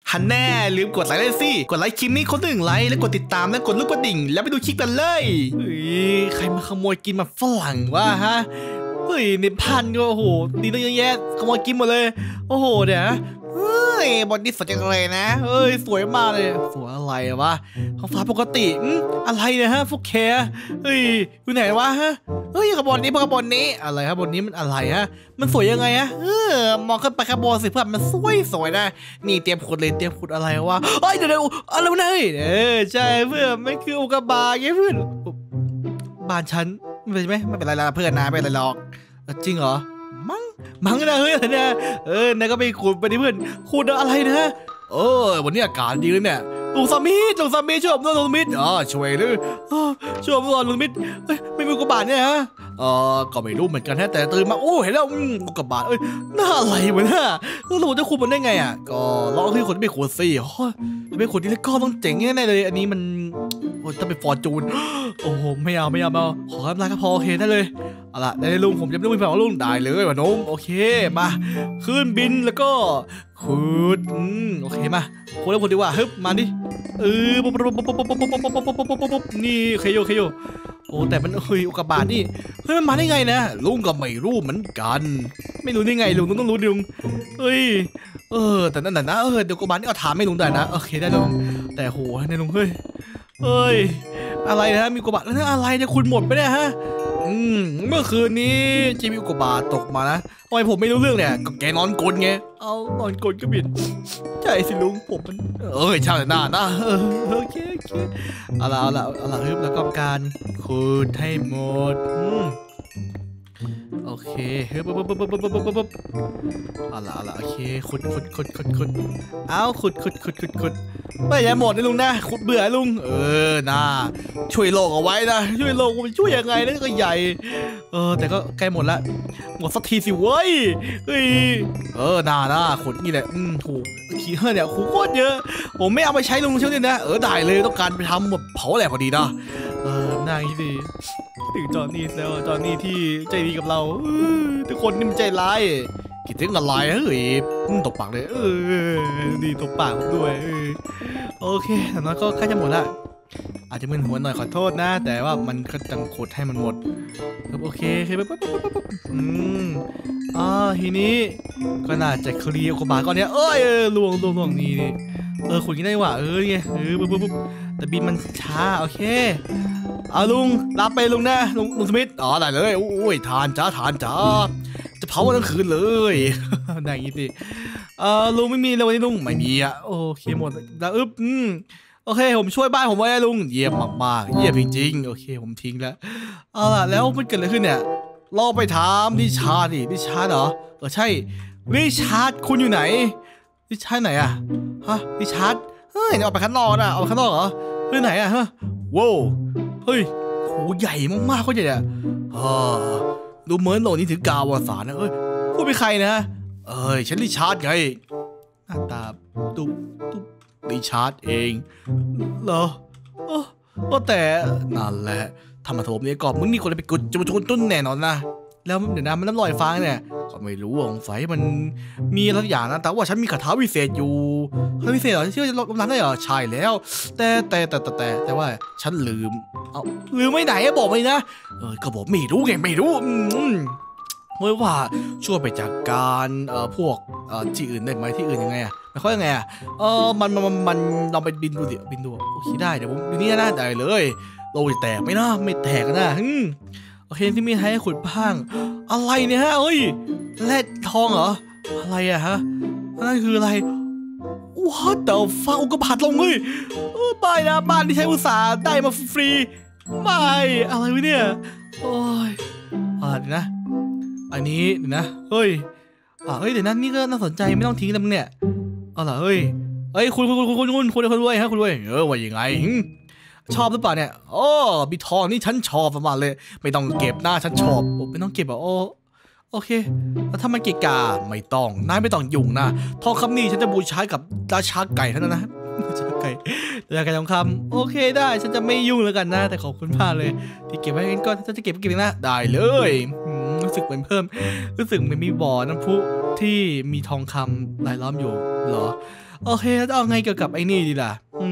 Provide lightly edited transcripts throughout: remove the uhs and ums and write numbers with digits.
ฮันแน่ลืมกดไลค์เลยสิกดไลค์คลิปนี้คน1ไลค์แล้วกดติดตามแล้วกดรูปกระดิ่งแล้วไปดูคลิปกันเลยใครมาขโมยกินมาฝรั่งวะฮะเฮ้ยในพันก็โอ้โหดีตั้งเยอะแยะขโมยกินหมดเลยโอ้โหเดี๋ยวบอดี้สวยจังเลยนะสวยมากเลยสวยอะไรวะท้องฟ้าปกติอะไรเนี่ยฮะพวกแคร์อยู่ไหนวะฮะขบวนนี้ขบวนนี้อะไรครับบนนี้มันอะไรฮะมันสวยยังไงฮะมองขึ้นไปขบวนสิเพื่อนมันสวยนะนี่เตรียมขุดเลยเตรียมขุดอะไรวะเดี๋ยวอะไรวะเนี่ยใช่เพื่อนมันคืออุกกาบาตไงเพื่อนบ้านฉันไม่เป็นไรละเพื่อนนะไม่เป็นไรหรอกจริงเหรอมั้งนะอะไรเนี่ยนายก็ไปขุดไปดิเพื่อนขุดอะไรนะวันนี้อากาศดีเลยเนี่ยลุงสามีช่วยผมด้วยลุงสามีช่วยด้วยช่วยผมด้วยลุงสามีไม่มีอุกกาบาตเนี่ยฮะก็ไม่รู้เหมือนกันฮะแต่ตื่นมาเห็นแล้วอุกกาบาตน่าอะไรวะเนี่ยเราจะขุดมันได้ไงอ่ะก็ลองที่ขุดไปขุดสิไปขุดนี่แล้วก็ต้องเจ๋งแน่เลยอันนี้มันต้องเป็นฟอร์จูนโอ้โหไม่เอาขอกำลังก็พอโอเคได้เลยเอาล่ะได้ลุงผมจะไม่ต้องมีแผนของลุงได้เลยว่ะน้องโอเคมาขึ้นบินแล้วก็ขุดโอเคมาขุดแล้วขุดดีกว่าฮึบมาดินี่เคโยโอ้แต่มันอุกกาบาตนี่มันมาได้ไงนะลุงก็ไม่รู้เหมือนกันไม่รู้ได้ไงลุงต้องรู้ดิลุงแต่นั่นนะเดี๋ยวอุกกาบาตนี่เอาถามไม่ลุงได้นะโอเคได้ลุงแต่โหเนี่ยลุงอะไรนะมีอุกกาบาตแล้วนั่นอะไรเนี่ยคุณหมดไปเนี่ยฮะเมื่อคืนนี้จะมีอุกกาบาตตกมานะทำไมผมไม่รู้เรื่องเนี่ยก็แกนอนกลนไงเอานอนกลนก็บิดใช่สิลุงผมมันช่างหน้านะโอเคเอาละฮึบแล้วก็การขุดให้หมดโอเคฮึบเอาละโอเคขุดเอาขุดไม่อย่าหมดนะลุงนะขุดเบื่อลุงน่าช่วยโลกเอาไว้นะช่วยโลกมันช่วยยังไงนั่นก็ใหญ่แต่ก็ใกล้หมดละหมดสักทีสิเว้ยน่าขุดนี่แหละถูกขี้เนี่ยโคตรเยอะผมไม่เอาไปใช้ลุงเช่นนี้นะได้เลยต้องการไปทำแบบเผาแหลกพอดีนะน่าดีถึงจอห์นนี่แล้วจอห์นนี่ที่ใจดีกับเราทุกคนนี่มันใจร้ายคิดถึงอะไรตบปากเลยดีตบปากผมด้วยโอเคแต่นั้นก็ใกล้จะหมดละอาจจะมึนหัวหน่อยขอโทษนะแต่ว่ามันก็ต้องขุดให้มันหมดโอเคทีนี้ก็น่าจะเคลียร์อุกกาบาตก้อนนี้ลวงนี่ขุดกันได้ว่ะไงปุ๊บแต่บินมันช้าโอเคเอาลุงรับไปลุงนะลุงสมิธได้เลยโอ้ยทานจ้าจะเผาวันทั้งคืนเลยได้ยี่สิลุงไม่มีเลยวันนี้ลุงไม่มีโอเคหมดแล้วโอเคผมช่วยบ้านผมไว้ลุงเยี่ยมมากๆเยี่ยมจริงๆโอเคผมทิ้งแล้วเอาล่ะแล้วมันเกิดอะไรขึ้นเนี่ยเราไปถามริชาร์ดเหรอใช่ริชาร์ดคุณอยู่ไหนริชาร์ดไหนอะริชาร์ดออกไปข้างนอกนะเอาไปข้างนอกเหรอไหนอะว้าวโหใหญ่มากๆเขาใหญ่อะดูเหมือนโลนี้ถึงกาวสารนะพูดเป็นใครนะฉันริชาร์ดไงหน้าตาตุ๊บริชาร์ดเองเหรอแต่นั่นแหละทำมาโถมเนี่ยก่อนมึงนี่คนไปกุดจะมาชนต้นแน่นอนนะแล้วเดี๋ยวนะมันน้ำลอยฟ้าเนี่ยก็ไม่รู้สงสัยมันมีอะไรอย่างนะแต่ว่าฉันมีคาถาวิเศษอยู่คาถาวิเศษเหรอที่จะลดน้ำได้เหรอใช่แล้วแต่ว่าฉันลืมไม่ไหนบอกไปนะก็บอกไม่รู้เฮ้ยว่าช่วยไปจากการพวกที่อื่นได้ไหมที่อื่นยังไงมันเขายังไงมันลองไปบินดูโอเคได้เดี๋ยวผมดูนี่นะได้เลยโลจะแตกไหมนะไม่แตกนะโอเคที่มีให้ขุดบ้างอะไรเนี่ยฮะแร่ทองเหรออะไรนั่นคืออะไรว้าวแต่ฟ้าอุกกาบาตลงไปนะบ้านที่ใช้อุตสาห์ได้มาฟรีไม่อะไรวะเนี่ยนะอันนี้เดี๋ยวนะเดี๋ยวนั้นนี่ก็น่าสนใจไม่ต้องทิ้งแล้วมึงเนี่ยล่ะคุณรวยฮะคุณรวยว่ายังไงชอบหรือเปล่าเนี่ยมีทองนี่ฉันชอบประมาณเลยไม่ต้องเก็บหน้าฉันชอบไม่ต้องเก็บโอเคแล้วถ้ามันเกะกะไม่ต้องนายไม่ต้องยุ่งนะทองคำนี้ฉันจะบูชากับราชาไก่เท่านั้นนะราชาไก่ทองคำโอเคได้ฉันจะไม่ยุ่งแล้วกันนะแต่ขอบคุณมากเลยที่เก็บไว้กันก็จะเก็บนะได้เลยรู้สึกเหมือนเพิ่มรู้สึกเหมือนมีบ่อน้ำพุที่มีทองคำรายล้อมอยู่เหรอโอเคแล้วเอาไงเกี่ยวกับไอ้นี่ดีล่ะ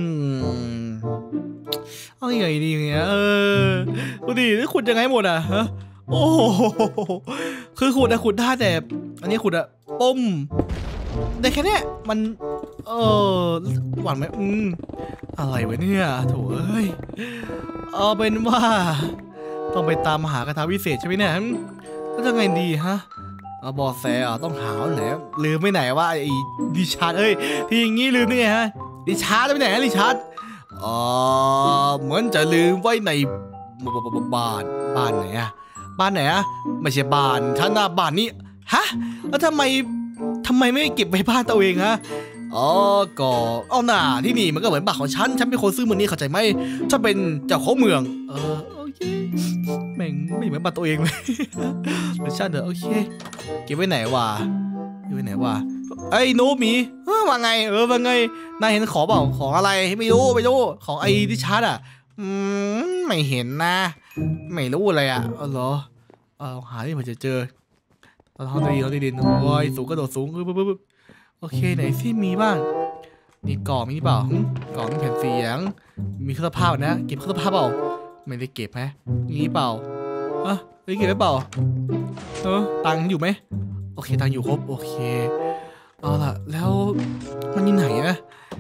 เอาไงดีเนี่ยดูดิขุดยังไงหมดอ่ะฮะโอ้โหคือขุดได้แต่อันนี้ขุดปุ้มได้แค่นี้มันหวานไหมอะไรวะเนี่ยโถ่เอ้ยเอาเป็นว่าต้องไปตามหากระทะวิเศษใช่ไหมเนี่ยแล้วจะไงดีฮะบอสแสต้องหาไหนลืมไปไหนว่าไอ้ดิชาร์ดที่อย่างงี้ลืมได้ไงฮะดิชาร์ดไปไหนดิชาร์ดเหมือนจะลืมไว้ในบ้านไหนบ้านไหนไม่ใช่บ้านฉันนะบ้านนี้ฮะแล้วทำไมไม่เก็บไว้บ้านตัวเองฮะก็เอาหน่าที่นี่มันก็เหมือนบ้านของฉันเป็นคนซื้อเมืองนี้เข้าใจไหมฉันเป็นเจ้าของเมืองโอเคแม่งไม่เหมือนบ้านตัวเองเลยแต่ฉันเถอะโอเคเก็บไว้ไหนวะไอ้หนูหมีว่าไงว่าไงนายเห็นของเปล่าของอะไรไม่รู้ของไอ้ดิชาร์ดไม่เห็นนะไม่รู้อะไรเหรอหาที่ผมจะเจอเราดีดินโอ้ยสูงกระโดดสูงปึ๊บโอเคไหนซิมีบ้างนี่กล่องมีเปล่ากล่องมีแผ่นเสียงมีเครื่องซักผ้านะเก็บเครื่องซักผ้าเปล่าไม่ได้เก็บไหมนี่เปล่าได้เก็บไว้เปล่าตังค์อยู่ไหมโอเคตังค์อยู่ครบโอเคเอาล่ะแล้วมันอยู่ไหนนะ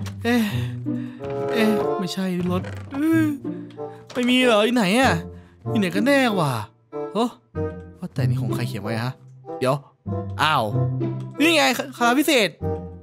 ไม่ใช่รถไม่มีเหรออยู่ไหนอยู่ไหนกันแน่วะว่าแต่นี่ของใครเขียนไว้ฮะเดี๋ยวอ้าวนี่ไงคาราพิเศษ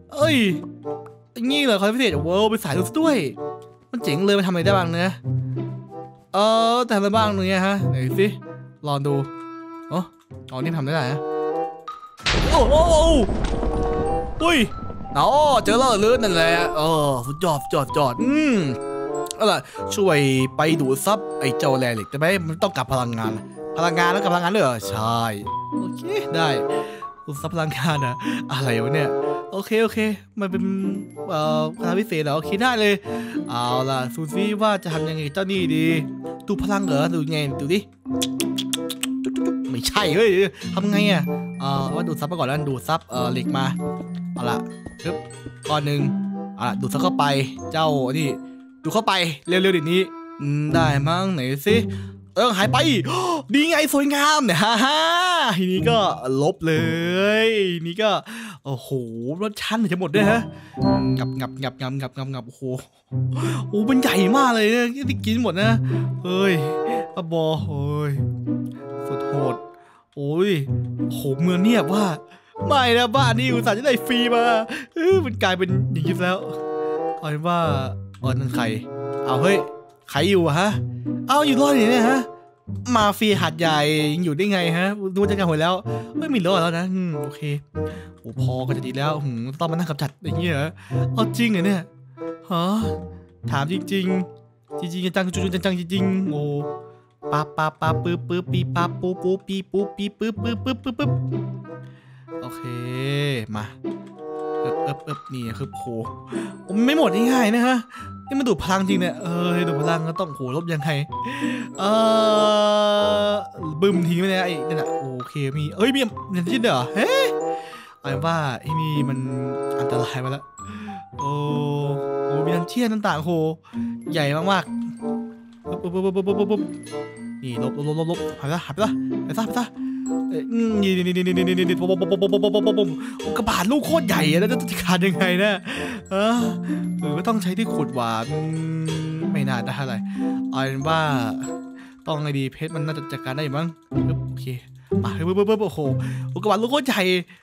นี่เหรอคาราพิเศษเวิร์ลไปสายดูด้วยมันเจ๋งเลยมันทำอะไรได้บ้างเนี่ยแต่อะไรบ้างเนี่ยฮะไหนสิลองดูนี่ทำได้ไหมโอ้อุ้ยเจอแล้วลื่นนั่นแหละจอดอะไรช่วยไปดูดซับไอ้เจ้าแร่เหล็กได้ไหมมันต้องกับพลังงานแล้วกับพลังงานด้วยเหรอใช่โอเคได้ดูดซับพลังงานอะไรวะเนี่ยโอเคมันเป็นพลังพิเศษเหรอโอเคได้เลยเอาล่ะซูซี่ว่าจะทำยังไงเจ้านี่ดีดูพลังเหรอดูไงดูดิไม่ใช่เฮ้ยทำไงว่าดูดซับมาก่อนแล้วดูดซับเหล็กมาเอาล่ะปึ๊บก้อนหนึ่งเอาล่ะดูดซับเข้าไปเจ้านี่ดูเข้าไปเร็วๆดินี้ได้มั้งไหนสิหายไปดีไงสวยงามเนี่ยฮ่าทีนี้ก็ลบเลยนี่ก็โอ้โหรสชั้นจะหมดด้วยฮะงับโอ้โหมันใหญ่มากเลยเนี่ยที่กินหมดนะเฮ้ยบอเฮ้ยสุดโหดโอ้ยโหเมืองเนี่ยว่าไม่นะบ้านนี่อุตส่าห์จะได้ฟรีมามันกลายเป็นอย่างนี้แล้วเอาเป็นว่านั่นใครเอาเฮ้ยใครอยู่ฮะเอาอยู่รอดเนี่ยฮะมาเฟียหัดใหญ่ยังอยู่ได้ไงฮะดูจะกันหมดแล้วไม่มีรอดแล้วนะโอเคโอ้พอก็จะดีแล้วต้องมานั่งกับจัดอย่างเงี้ยเอาจริงเหรอเนี่ยฮะถามจริงจังจริงโอ้ป๊าปึ๊บปีป๊าปูปีปึ๊บโอเคมานี่คือโหไม่หมดง่ายๆนะฮะนี่มันดูดพลังจริงเนี่ยดูดพลังก็ต้องโหลบยังไงบึ้มทิ้งไปเลยไอ้นั่นโอเคมีมีอย่างที่เหรอเฮ้ยอะไรว่าไอ้นี่มันอันตรายมาแล้วโอ้มีน้ำเชี่ยต่างๆโหใหญ่มากๆปุ๊บนี่ลบหายไปซะนี่กระบาดลูกโคตรใหญ่แล้วจะขาดยังไงนะก็ต้องใช้ที่ขุดหวานไม่น่าได้อะไรเอาเป็นว่าต้องไงดีเพชรมันน่าจะจัดการได้มั้งโอเคมาโอ้โหกระบาดลูกโคตรใหญ่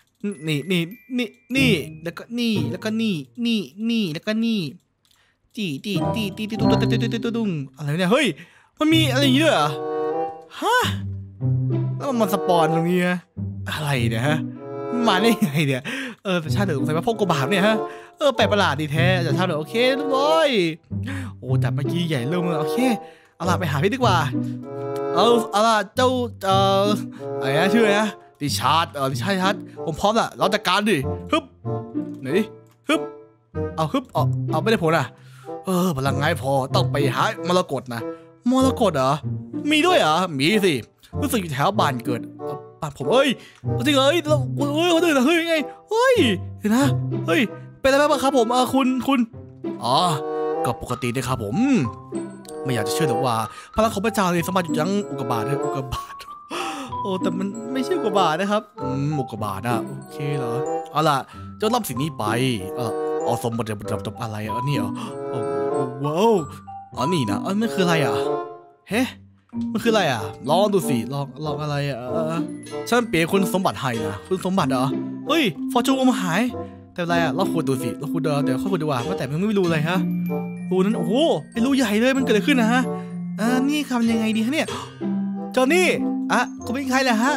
นี่แล้วก็นี่แล้วก็นี่แล้วก็นี่ตีตุ้งอะไรเนี่ยเฮ้ยมันมีอะไรอย่างนี้ด้วยฮะแล้วมันสปอนตรงนี้อะไรเนี่ยฮะมาได้ไงเนี่ยแต่ชาติเดือดใส่มาพกกระบาดเนี่ยฮะแปลกประหลาดดีแท้แต่ชาติเดือดโอเคทุกคนโอ้แต่เมื่อกี้ใหญ่เริ่มเลยโอเคเอาล่ะไปหาพี่ดีกว่าเอาล่ะเจ้าอะไรนะชื่ออะไรนะดิชาร์ดดิชาร์ดผมพร้อมละเราจัดการดิฮึบไหนฮึบเอาไม่ได้ผลพลังไงพอต้องไปหามรกตนะมรกตเหรอมีด้วยเหรอมีสิรู้สึกอยู่แถวบ้านเกิดบ้านผมจริงเลยคนอื่นไงเฮ้ยเห็นนะเฮ้ยเป็นอะไรบ้างครับผมคุณอ๋อก็ปกตินะครับผมไม่อยากจะเชื่อเลยว่าพลังของพระเจ้าเนี่ยสามารถหยุดยั้งอุกกาบาตได้อุกกาบาตโอ้แต่มันไม่ใช่อุกกาบาตนะครับอุกกาบาตอะโอเคเหรอเอาล่ะเจ้ารับสิ่งนี้ไปเอาสมบัติจบอะไรอ่ะนี่เหรอโอ้ว้าวอ๋อนี่นะมันคืออะไรอ่ะเฮ้มันคืออะไรอ่ะลองดูสิลองอะไรอ่ะฉันเปลี่ยนคุณสมบัติให้นะคุณสมบัติเหรอเฮ้ยฟอร์จูนมาหายแต่อะไรอ่ะเราขุดดูสิเราขุดเดี๋ยวค่อยขุดดีกว่าเพราะแต่ยังไม่รู้เลยฮะรูนั้นโอ้โหไอ้รูใหญ่เลยมันเกิดอะไรขึ้นนะฮะนี่ทำยังไงดีฮะเนี่ยจอห์นนี่คุณเป็นใครล่ะฮะ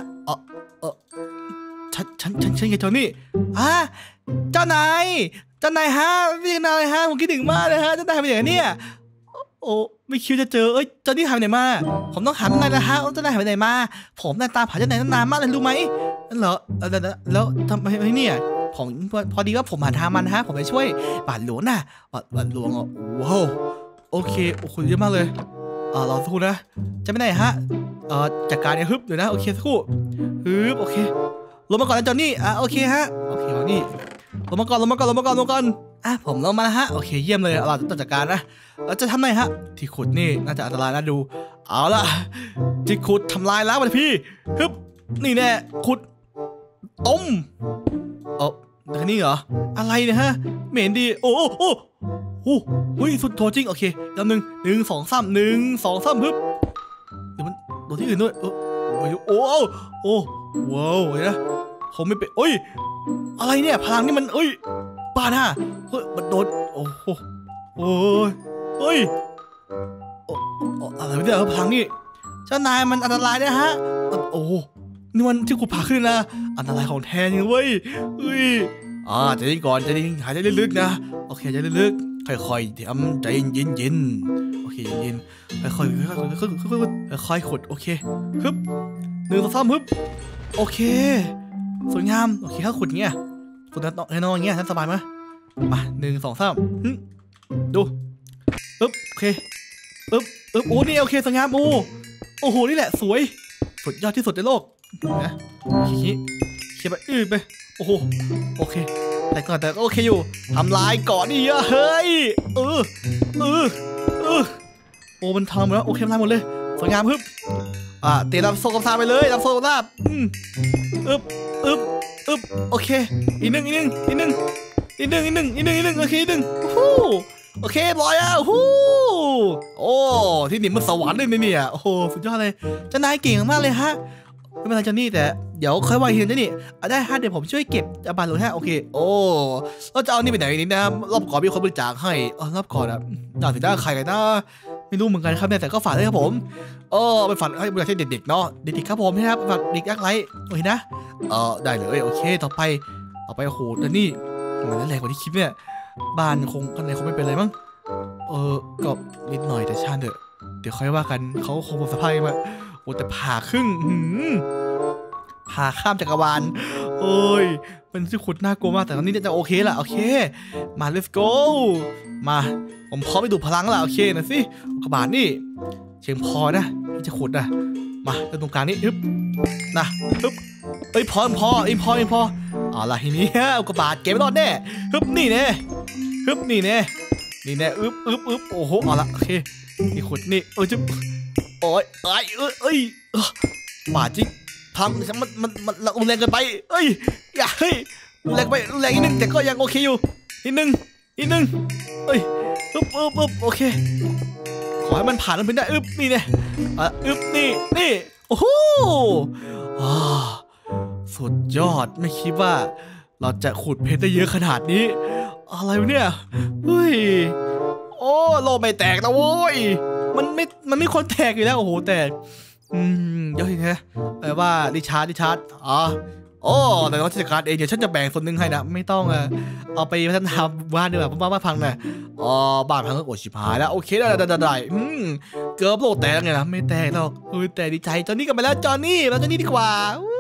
ฉันไงจอห์นนี่เจ้านายฮะพี่นายฮะผมคิดถึงมากเลยฮะเจ้านายทำอย่างนี้โอ้ไม่คิดจะเจอเจ้านี่หายไปไหนมาผมต้องหาเจ้านายแล้วฮะเจ้านายหายไปไหนมาผมตามหาเจ้านายนานมากเลยรู้ไหมนั่นเหรอแล้วทำไมเนี่ยผมพอดีว่าผมหาทางมันฮะผมไปช่วยบาทหลวงน่ะบาทหลวงว้าวโอเคโอ้โหเยอะมากเลยรอสักครู่นะจะไปไหนฮะจัดการเนี่ยฮึบเดี๋ยวนะโอเคสักครู่ฮึบโอเคลงมาก่อนนะจอห์นนี่โอเคฮะโอเคนี่ลงมาก่อนผมลงมาแล้วฮะโอเคเยี่ยมเลยเราต้องจัดการนะเราจะทำไงฮะที่ขุดนี่น่าจะอันตรายนะดูเอาล่ะที่ขุดทำลายล้างมันพี่ฮึบนี่แน่ขุดต้มแต่นี่เหรออะไรเนี่ยฮะเหม็นดีโอ้สุดโถจริงโอเคแล้ว1 2 3 1 2 3ฮึบเดี๋ยวมันโดนที่อื่นด้วยโอ้ว้าวนะเขาไม่เป็นอะไรเนี่ยพลังนี่มันบ้าน่ะมันโดนโอ้ยอะไรไม่ได้พลังนี่เจ้านายมันอันตรายนะฮะนี่มันที่กูผ่าขึ้นนะอันตรายของแท้จริงเว้ยใจเย็นก่อนใจเย็นหายใจลึกๆนะโอเคใจลึกๆค่อยๆทำใจเย็นโอเคเย็นค่อยๆขุดโอเคฮึบ1 2 3ฮึบโอเคสวยงามโอเคถ้าขุดเงี้ยขุดนอนอย่างเงี้ยท่านสบายไหมมา1 2 3ดูโอเคโอ้นี่โอเคสวยงามโอ้โหนี่แหละสวยสุดยอดที่สุดในโลกนะเขียนไปไปโอ้โหโอเคแต่โอเคอยู่ทำลายก่อนนี่เฮ้ยมันทำแล้วโอเคทำลายหมดเลยสวยงามฮึบเตะรับโซ่กับซาไปเลยรับโซ่กับซาโอเคอีกหนึ่งโอเคโอเคร้อยที่นี่มันสวรรค์เลยเนี่ยโอ้โหสุดยอดเลยเจ้านายเก่งมากเลยฮะไม่เป็นไรเจ้านี่แต่เดี๋ยวค่อยว่าทีนึงนี่ได้ฮะเดี๋ยวผมช่วยเก็บบาทหลวงฮะโอเคเราจะเอานี่ไปไหนนี่นะรอบก่อนมีคนบริจาคให้รอบก่อนน่าจะได้ใครกันนะไม่รู้เหมือนกันครับแต่ก็ฝากด้วยครับผมไปฝากให้บริจาคให้เด็กๆเนาะเด็กๆครับผมนะครับฝากเด็กยากไร้โอเคนะได้เลยโอเคต่อไปโอ้โหแต่นี่มันแรงกว่าที่คิดเนี่ยบ้านคงข้างในคงไม่เป็นไรมั้งก็นิดหน่อยแต่ช่างเถอะเดี๋ยวค่อยว่ากันเขาคงหมดสภาพมาแต่ผ่าครึ่งผ่าข้ามจักรวาลมันที่ขุดน่ากลัวมากแต่ตอนนี้จะโอเคละโอเคมา let's go มาผมพร้อมไปดูพลังแล้วโอเคนะสิอุกกาบาตนี่เชียงพอนะที่จะขุดนะมาตรงกลางนี้นะพอเอาล่ะทีนี้อุกกาบาตเก็บไม่รอดแน่นี่แน่โอ้โหเอาละโอเคนี่ขุดนี่จุ๊บบาดจริงทำมันรุนแรงเกินไปอย่ารุนแรงไปรุนแรงนิดนึงแต่ก็ยังโอเคอยู่นิดนึงโอเคขอให้มันผ่านมันไปได้นี่เนี่ยนี่โอ้โหสุดยอดไม่คิดว่าเราจะขุดเพชรได้เยอะขนาดนี้อะไรวะเนี่ยโลไม่แตกนะโว้ยมันไม่คนแตกอยู่แล้วโอ้โหแตกเดี๋ยวทีนะแปลว่าดิชาร์ดแต่เราจัดการเองเดี๋ยวฉันจะแบ่งส่วนหนึ่งให้นะไม่ต้องเอาไปพัฒนาบ้านดีกว่าเพราะบ้านพังนะบ้านพังก็ชิบหายแล้วโอเคได้เกือบโลแตกไงนะไม่แตกหรอกแต่ดีใจจอนนี่กลับมาแล้วจอนนี่ดีกว่า